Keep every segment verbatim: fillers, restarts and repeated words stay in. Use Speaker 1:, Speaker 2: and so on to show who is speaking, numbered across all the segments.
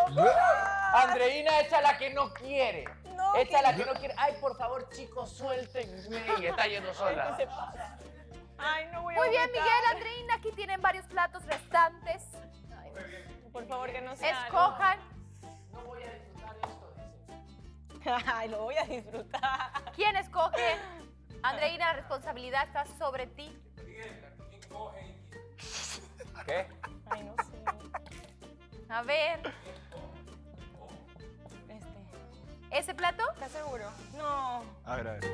Speaker 1: Andreina, echa la que no quiere.
Speaker 2: No,
Speaker 1: echa la que no quiere. Ay, por favor, chicos, suéltenme. Y está yendo sola.
Speaker 2: ¿Qué se pasa? Ay, no voy a
Speaker 3: Muy bien,
Speaker 2: vomitar.
Speaker 3: Miguel, Andreina, aquí tienen varios platos restantes.
Speaker 2: Ay, por favor, que no sea
Speaker 3: Escojan.
Speaker 1: No voy a disfrutar esto, dice.
Speaker 2: algo. Ay, lo voy a disfrutar.
Speaker 3: ¿Quién escoge? Andreina, la responsabilidad está sobre ti.
Speaker 1: ¿Qué?
Speaker 2: Ay, no sé.
Speaker 3: A ver,
Speaker 2: Este.
Speaker 3: ¿ese plato?
Speaker 2: ¿Estás seguro? No.
Speaker 4: A ver, a ver.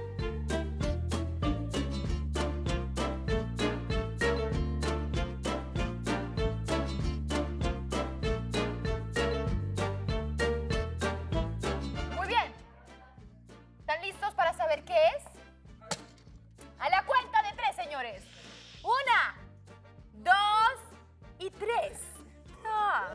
Speaker 3: Muy bien. ¿Están listos para saber qué es? A la cuenta de tres, señores. Una, dos y tres. Ah.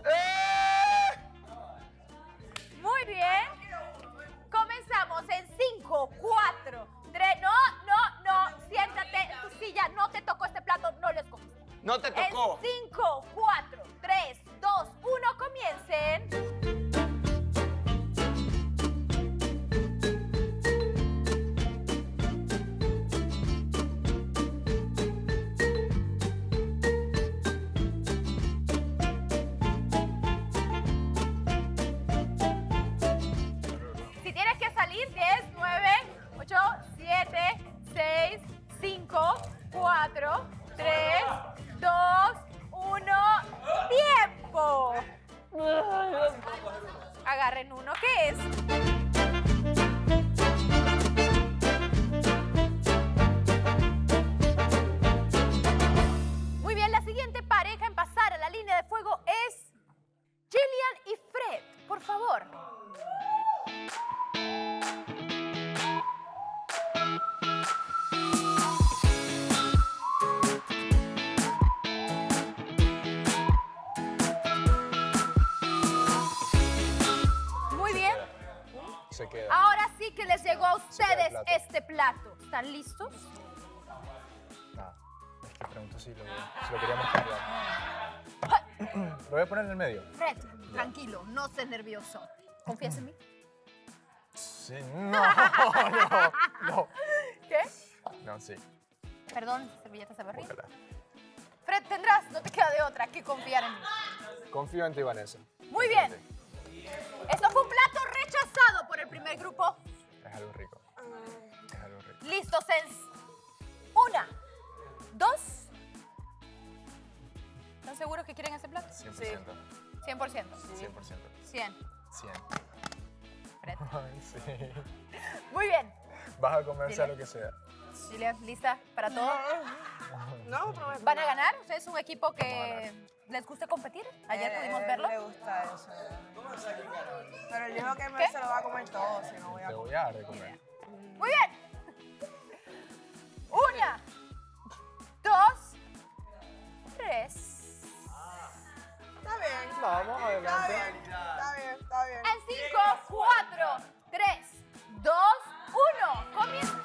Speaker 3: Muy bien. Comenzamos en cinco, cuatro, tres. No, no, no. Siéntate en tu silla. No te tocó este plato. No lo escoges.
Speaker 1: No te tocó.
Speaker 3: En cinco, cuatro, tres, dos, uno. Comiencen. Si tienes que salir, diez, nueve, ocho, siete, seis, cinco, cuatro, tres, dos, uno. ¡Tiempo! Agarren uno, ¿qué es? Muy bien, la siguiente pareja en pasar a la línea de fuego es Jillian y Fred. Por favor. Muy bien.
Speaker 4: Se queda.
Speaker 3: Ahora sí que les llegó a ustedes
Speaker 4: plato.
Speaker 3: este plato. ¿Están listos?
Speaker 4: Nada. Es que pregunto si lo, si lo queríamos cambiar. Lo voy a poner en el medio.
Speaker 3: Fred, tranquilo, no estés nervioso. ¿Confías en mí?
Speaker 4: Sí. No, no, no.
Speaker 3: ¿Qué?
Speaker 4: No, sí.
Speaker 3: Perdón, servilleta se berrín.
Speaker 4: Ojalá.
Speaker 3: Fred, tendrás, no te queda de otra que confiar en mí.
Speaker 4: Confío en ti, Vanessa.
Speaker 3: Muy bien. Esto fue un plato rechazado por el primer grupo.
Speaker 4: Es algo rico. Es algo rico.
Speaker 3: Listos en una, dos. ¿Están seguros que quieren ese plato?
Speaker 4: cien por ciento.
Speaker 3: cien por ciento.
Speaker 4: cien por ciento.
Speaker 3: cien.
Speaker 4: cien.
Speaker 3: Fred.
Speaker 4: Ay, sí.
Speaker 3: Muy bien.
Speaker 4: Vas a comer sea
Speaker 3: Dile.
Speaker 4: lo que sea.
Speaker 3: Julia, ¿lista para todo?
Speaker 2: No, pero
Speaker 3: ¿Van a ganar? ¿Ustedes es un equipo que les gusta competir? Ayer
Speaker 2: Eh,
Speaker 3: pudimos verlo.
Speaker 2: Le gusta eso. Pero él dijo que me
Speaker 3: ¿Qué?
Speaker 2: se lo va a comer todo, si no voy a
Speaker 4: Te voy a dar de comer.
Speaker 3: Muy bien. Una, dos, tres.
Speaker 2: Está bien.
Speaker 4: Vamos,
Speaker 2: Está
Speaker 4: adelante.
Speaker 2: bien, está bien, está bien.
Speaker 3: En cinco, cuatro, tres, dos, uno. Comienza.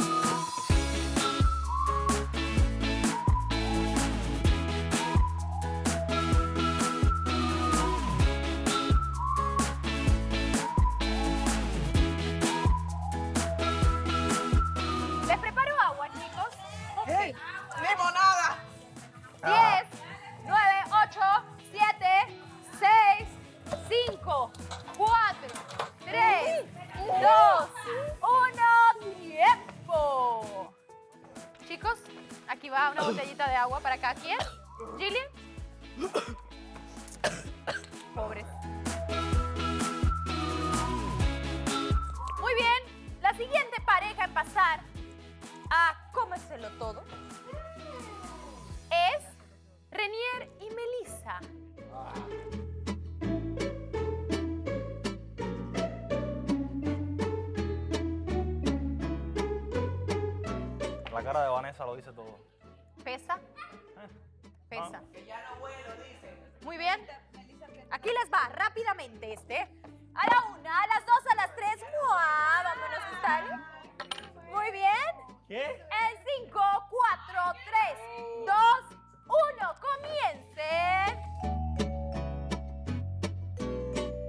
Speaker 3: Les preparo agua, chicos.
Speaker 2: ¡Hey! ¡Limonada!
Speaker 3: diez, nueve, ocho, siete, seis, cinco, cuatro, tres, dos, uno, tiempo. Chicos, aquí va una botellita de agua para cada quien. Gillian. Pobres. Muy bien, la siguiente pareja en pasar a comérselo todo es Renier y Melissa.
Speaker 5: La cara de Vanessa lo dice todo.
Speaker 3: ¿Pesa? Pesa. Muy bien. Aquí les va rápidamente este. A la una, a las dos, a las tres. ¡Mua! Vámonos, Gustavo. Muy bien.
Speaker 5: ¿Qué?
Speaker 3: En cinco, cuatro, tres, dos, uno. ¡Comiencen!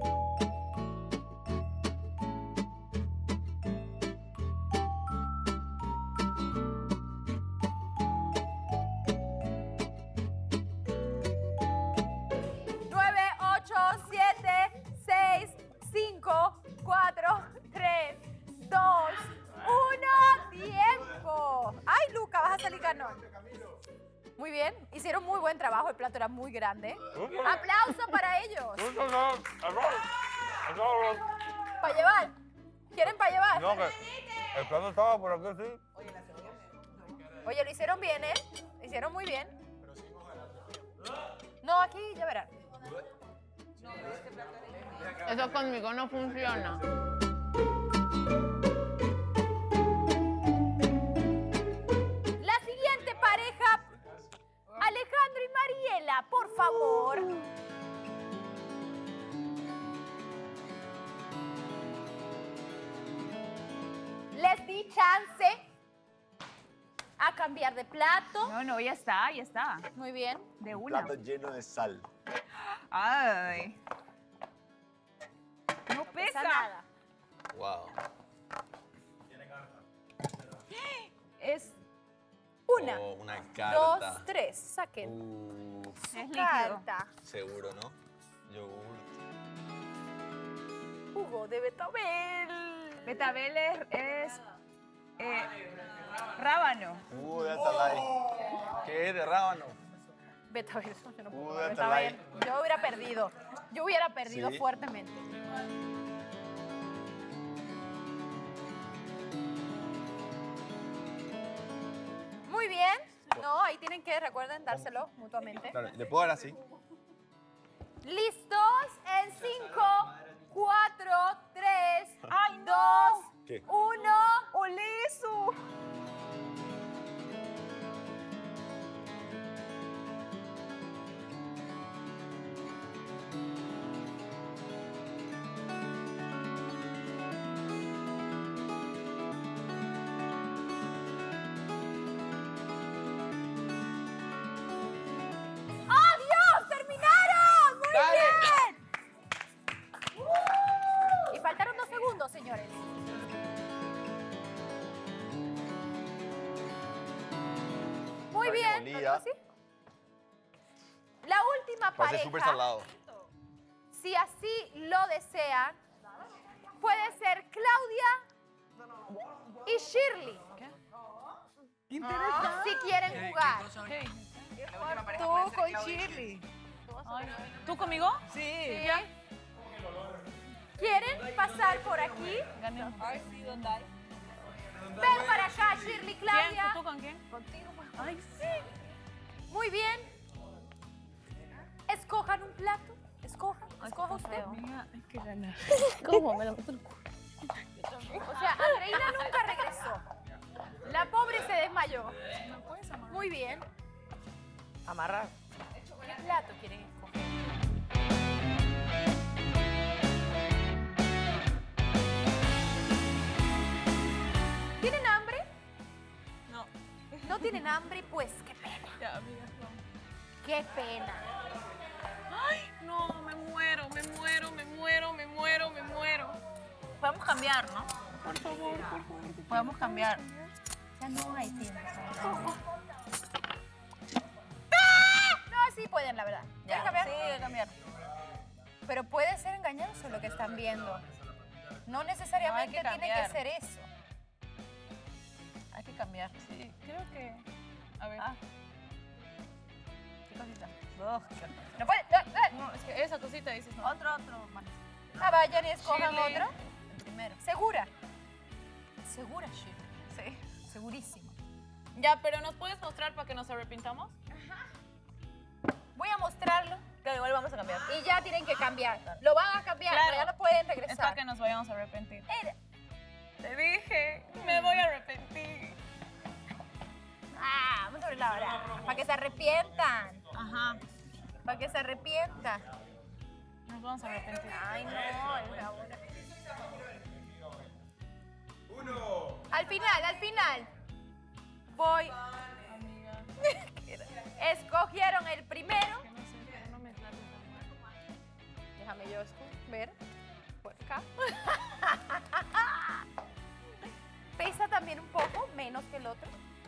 Speaker 3: Hicieron muy buen trabajo, el plato era muy grande. ¡Aplauso para ellos! ¿Para llevar? ¿Quieren para llevar?
Speaker 5: No, que el plato estaba por aquí, sí.
Speaker 3: Oye, lo hicieron bien, ¿eh? Lo hicieron muy bien. No, aquí ya verán.
Speaker 6: Eso conmigo no funciona.
Speaker 3: La siguiente pareja, Alejandro y Mariela, por favor. Les di chance a cambiar de plato.
Speaker 2: No, no, ya está, ya está.
Speaker 3: Muy bien.
Speaker 2: De una.
Speaker 7: Plato lleno de sal.
Speaker 2: Ay. No
Speaker 3: No pesa
Speaker 2: pesa.
Speaker 3: nada.
Speaker 7: Wow.
Speaker 2: Es,
Speaker 3: Una,
Speaker 7: Oh, una carta.
Speaker 3: dos, tres. Saquen
Speaker 7: Uh,
Speaker 3: su
Speaker 2: es líquido.
Speaker 3: carta.
Speaker 7: seguro, ¿no? Yogur.
Speaker 3: Jugo de betabel.
Speaker 2: Betabel es, es eh, rábano.
Speaker 7: Uh, de atalay. ¿Qué es de rábano?
Speaker 3: Betabel. Yo no puedo
Speaker 7: Uh,
Speaker 3: comer
Speaker 7: Atalay.
Speaker 3: betabel. Yo hubiera perdido. Yo hubiera perdido
Speaker 7: Sí.
Speaker 3: fuertemente. Muy bien. No, ahí tienen que, recuerden, dárselo mutuamente.
Speaker 7: Claro, ¿le puedo dar así?
Speaker 3: ¿Listos? En cinco, cuatro, tres,
Speaker 2: Ay, no.
Speaker 3: dos,
Speaker 7: ¿Qué?
Speaker 3: uno.
Speaker 2: ¡Oleso!
Speaker 3: ¡Adiós! ¡Terminaron! ¡Muy
Speaker 1: Dale.
Speaker 3: bien! Y faltaron dos segundos, señores. Muy
Speaker 7: Está
Speaker 3: bien.
Speaker 7: bien
Speaker 3: ¿no
Speaker 7: molida.
Speaker 3: así? La última
Speaker 7: Parece súper
Speaker 3: pareja,
Speaker 7: salado.
Speaker 3: si así lo desean, puede ser Claudia y Shirley. Si quieren jugar.
Speaker 2: Tú con Shirley. ¿Tú conmigo? Sí.
Speaker 3: ¿Ya? ¿Quieren pasar por aquí?
Speaker 2: Ganemos.
Speaker 3: Ven para acá, Shirley, Claudia.
Speaker 2: ¿Tú con quién? Contigo. Ay, sí.
Speaker 3: Muy bien. Escojan un plato. Escoja, escoja usted.
Speaker 2: Amiga, hay que ganar.
Speaker 6: ¿Cómo me lo meto en el culo?
Speaker 3: O sea, Andreina nunca regresó. La pobre se desmayó. Muy bien.
Speaker 1: Amarrar.
Speaker 3: ¿Qué plato quieren escoger? ¿Tienen hambre?
Speaker 2: No.
Speaker 3: ¿No tienen hambre? Pues qué pena.
Speaker 2: Ya, amiga, vamos.
Speaker 3: Qué pena.
Speaker 2: Ay, no, me muero, me muero, me muero, me muero, me muero. Podemos cambiar, ¿no? Por favor, por favor. Podemos cambiar.
Speaker 3: Ya no hay tiempo. No, sí pueden, la verdad. ¿Quieren cambiar?
Speaker 2: Sí, voy a cambiar.
Speaker 3: Pero puede ser engañoso lo que están viendo. No necesariamente
Speaker 2: No, hay que
Speaker 3: tiene que
Speaker 2: cambiar.
Speaker 3: ser eso.
Speaker 2: Hay que cambiar. Sí, creo que... A ver. Ah. ¿Qué cosita?
Speaker 3: No puede. eh, eh.
Speaker 2: No, es que esa cosita dices no. Otro, otro. más.
Speaker 3: Ah, vayan y escojan
Speaker 2: Shirley.
Speaker 3: otro.
Speaker 2: El primero.
Speaker 3: ¿Segura? ¿Segura, Shirley?
Speaker 2: Sí.
Speaker 3: Segurísima.
Speaker 2: Ya, pero ¿nos puedes mostrar para que nos arrepintamos?
Speaker 3: Voy a mostrarlo
Speaker 2: Que igual vamos a cambiar.
Speaker 3: y ya tienen que cambiar. Lo van a cambiar,
Speaker 2: Claro.
Speaker 3: pero ya no pueden
Speaker 2: Es para
Speaker 3: regresar.
Speaker 2: que nos vayamos a arrepentir.
Speaker 3: Eh,
Speaker 2: Te dije, me voy a arrepentir.
Speaker 3: Ah, vamos a abrir la hora. Para que se arrepientan.
Speaker 2: Ajá.
Speaker 3: Para que se arrepientan.
Speaker 2: Nos vamos a arrepentir.
Speaker 3: Ay, no, es la hora. Al final, al final. Voy.
Speaker 2: Amiga.
Speaker 3: Escogieron el primero.
Speaker 2: Que no sé, no me trates tan mal.
Speaker 3: Déjame yo esco- ver. Por acá. Pesa también un poco, menos que el otro.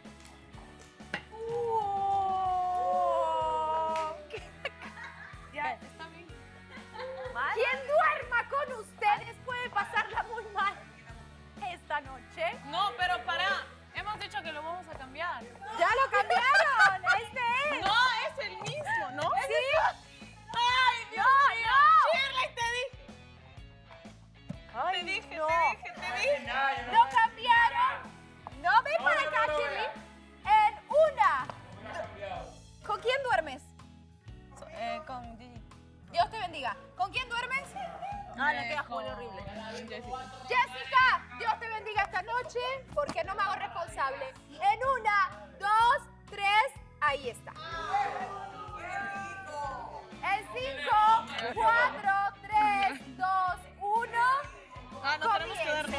Speaker 3: ¡Wow!
Speaker 2: Ya, está bien.
Speaker 3: Quien duerma con ustedes puede pasarla muy mal esta noche.
Speaker 2: No, pero para. Hemos dicho que lo vamos a cambiar.
Speaker 3: ¡Ya lo cambiaron! ¡Este es!
Speaker 2: No, Ah, le queda Julio horrible.
Speaker 3: Jessica, Dios te bendiga esta noche, porque no me hago responsable. En una, dos, tres, ahí está. En cinco, cuatro, tres, dos, uno.
Speaker 2: Ah, no tenemos que dar, ¿no?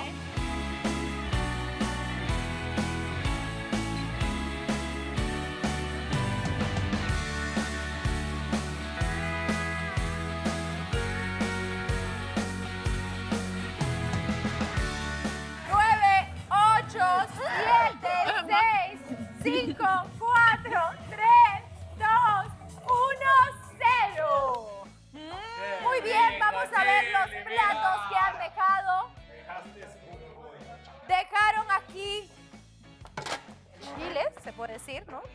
Speaker 3: nueve, ocho, siete, seis, cinco, cuatro, tres, dos, uno, cero. Muy bien, vamos a ver los platos que han dejado. Dejaron aquí chiles, se puede decir, ¿no?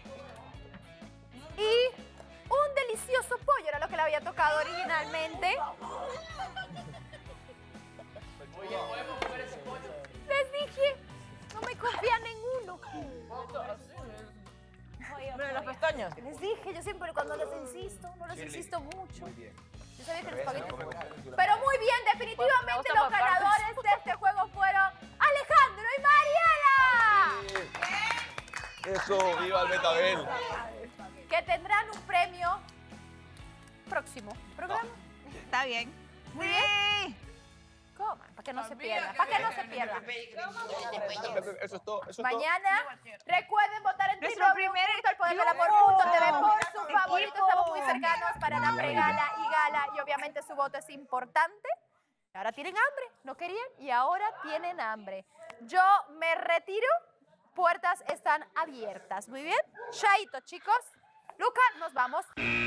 Speaker 3: Y un delicioso pollo, era lo que le había tocado originalmente. Les dije, no me confían en uno.
Speaker 2: Pero las pestañas.
Speaker 3: Les dije, yo siempre cuando les insisto, no les insisto mucho. Yo sabía que los espaguetis. Pero muy bien, definitivamente los ganadores de este juego fueron Alejandro y Mariela.
Speaker 7: Eso, viva el Betabel.
Speaker 3: Que tendrán un premio próximo programa.
Speaker 2: Está bien.
Speaker 3: Muy bien. Coman, para que no se pierda, para que no se pierda.
Speaker 7: Eso es todo. Eso es todo.
Speaker 3: Mañana, recuerden votar en
Speaker 2: Nuestro
Speaker 3: triple
Speaker 2: primer
Speaker 3: el poder del amor
Speaker 2: triunfo.
Speaker 3: punto t v por su
Speaker 2: Equipo.
Speaker 3: favorito. Estamos muy cercanos para la pregala y gala y obviamente su voto es importante. Ahora tienen hambre, no querían y ahora tienen hambre. Yo me retiro, puertas están abiertas. Muy bien, chaito chicos. Luca, nos vamos.